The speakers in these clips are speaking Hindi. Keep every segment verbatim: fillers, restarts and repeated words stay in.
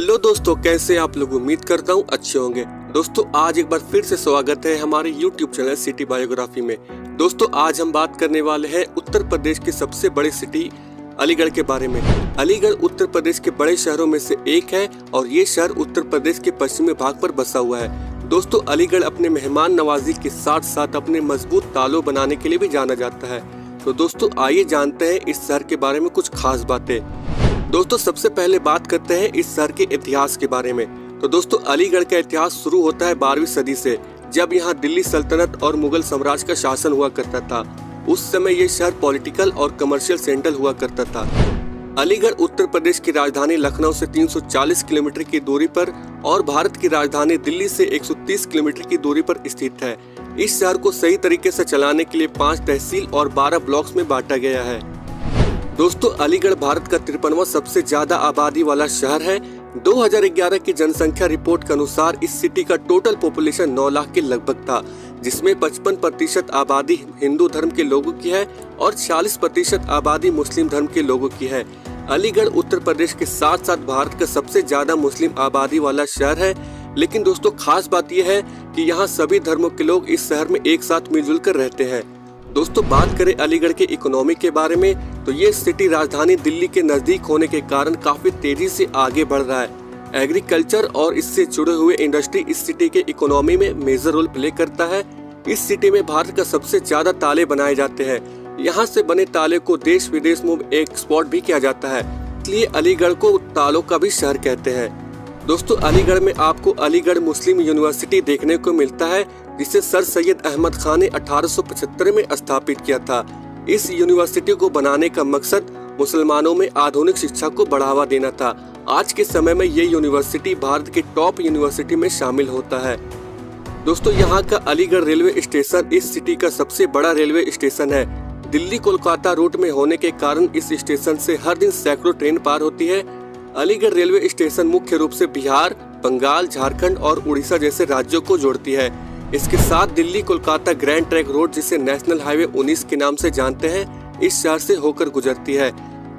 हेलो दोस्तों, कैसे आप लोग? उम्मीद करता हूँ अच्छे होंगे। दोस्तों आज एक बार फिर से स्वागत है हमारे यूट्यूब चैनल सिटी बायोग्राफी में। दोस्तों आज हम बात करने वाले हैं उत्तर प्रदेश की सबसे बड़ी सिटी अलीगढ़ के बारे में। अलीगढ़ उत्तर प्रदेश के बड़े शहरों में से एक है और ये शहर उत्तर प्रदेश के पश्चिमी भाग पर बसा हुआ है। दोस्तों अलीगढ़ अपने मेहमान नवाजी के साथ साथ अपने मजबूत तालों बनाने के लिए भी जाना जाता है। तो दोस्तों आइए जानते हैं इस शहर के बारे में कुछ खास बातें। दोस्तों सबसे पहले बात करते हैं इस शहर के इतिहास के बारे में। तो दोस्तों अलीगढ़ का इतिहास शुरू होता है बारहवीं सदी से, जब यहाँ दिल्ली सल्तनत और मुगल साम्राज्य का शासन हुआ करता था। उस समय ये शहर पॉलिटिकल और कमर्शियल सेंटर हुआ करता था। अलीगढ़ उत्तर प्रदेश की राजधानी लखनऊ से तीन सौ चालीस किलोमीटर की दूरी पर और भारत की राजधानी दिल्ली से एक सौ तीस किलोमीटर की दूरी पर स्थित है। इस शहर को सही तरीके से चलाने के लिए पाँच तहसील और बारह ब्लॉक्स में बांटा गया है। दोस्तों अलीगढ़ भारत का तिरपनवां सबसे ज्यादा आबादी वाला शहर है। दो हज़ार ग्यारह की जनसंख्या रिपोर्ट के अनुसार इस सिटी का टोटल पॉपुलेशन नौ लाख के लगभग था, जिसमें पचपन प्रतिशत आबादी हिंदू धर्म के लोगों की है और चालीस प्रतिशत आबादी मुस्लिम धर्म के लोगों की है। अलीगढ़ उत्तर प्रदेश के साथ साथ भारत का सबसे ज्यादा मुस्लिम आबादी वाला शहर है। लेकिन दोस्तों खास बात यह है कि यहाँ सभी धर्मों के लोग इस शहर में एक साथ मिलजुल कर रहते हैं। दोस्तों बात करें अलीगढ़ के इकोनॉमी के बारे में, तो ये सिटी राजधानी दिल्ली के नजदीक होने के कारण काफी तेजी से आगे बढ़ रहा है। एग्रीकल्चर और इससे जुड़े हुए इंडस्ट्री इस सिटी के इकोनॉमी में मेजर रोल प्ले करता है। इस सिटी में भारत का सबसे ज्यादा ताले बनाए जाते हैं। यहाँ से बने ताले को देश विदेश में एक्सपोर्ट भी किया जाता है, इसलिए अलीगढ़ को तालों का भी शहर कहते हैं। दोस्तों अलीगढ़ में आपको अलीगढ़ मुस्लिम यूनिवर्सिटी देखने को मिलता है, जिसे सर सैयद अहमद खान ने अठारह सौ पचहत्तर में स्थापित किया था। इस यूनिवर्सिटी को बनाने का मकसद मुसलमानों में आधुनिक शिक्षा को बढ़ावा देना था। आज के समय में ये यूनिवर्सिटी भारत के टॉप यूनिवर्सिटी में शामिल होता है। दोस्तों यहाँ का अलीगढ़ रेलवे स्टेशन इस सिटी का सबसे बड़ा रेलवे स्टेशन है। दिल्ली कोलकाता रूट में होने के कारण इस स्टेशन से हर दिन सैकड़ों ट्रेन पार होती है। अलीगढ़ रेलवे स्टेशन मुख्य रूप से बिहार, बंगाल, झारखंड और उड़ीसा जैसे राज्यों को जोड़ती है। इसके साथ Delhi Kolkata grand trunk road, जिसे नेशनल हाईवे उन्नीस के नाम से जानते हैं, इस शहर से होकर गुजरती है।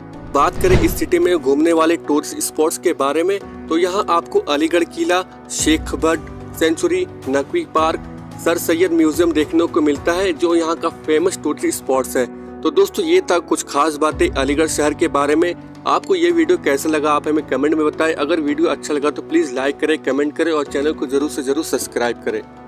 बात करें इस सिटी में घूमने वाले टूरिस्ट स्पॉट्स के बारे में, तो यहाँ आपको अलीगढ़ किला, Sheikha bird sanctuary, Naqvi park, sir Syed museum देखने को मिलता है, जो यहाँ का फेमस टूरिस्ट स्पॉट्स है। तो दोस्तों ये था कुछ खास बातें अलीगढ़ शहर के बारे में। आपको ये वीडियो कैसा लगा आप हमें कमेंट में बताएं। अगर वीडियो अच्छा लगा तो प्लीज लाइक करें, कमेंट करें और चैनल को जरूर से जरूर सब्सक्राइब करें।